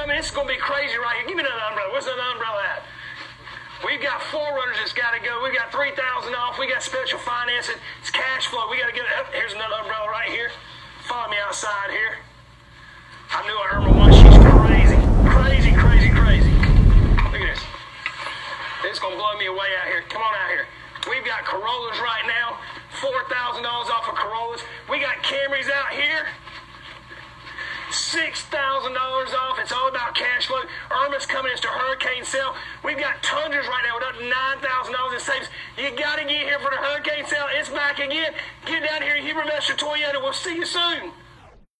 coming. This is going to be crazy right here. Give me another umbrella. Where's another umbrella at? We've got forerunners that's got to go. We got $3,000 off. We got special financing. It's cash flow. We got to get it up. Here's another umbrella right here. Follow me outside here. I knew Irma once. She's crazy. Crazy, crazy, crazy. Look at this. This is going to blow me away out here. Come on out here. We've got Corollas right now. $4,000 off of Corollas. We got Camrys out here. $6,000 off. It's all about cash flow. Irma's coming. It's the hurricane sale. We've got Tundras right now with up to $9,000 in savings. You got to get here for the hurricane sale. It's back again. Get down here, Hubert Toyota. We'll see you soon.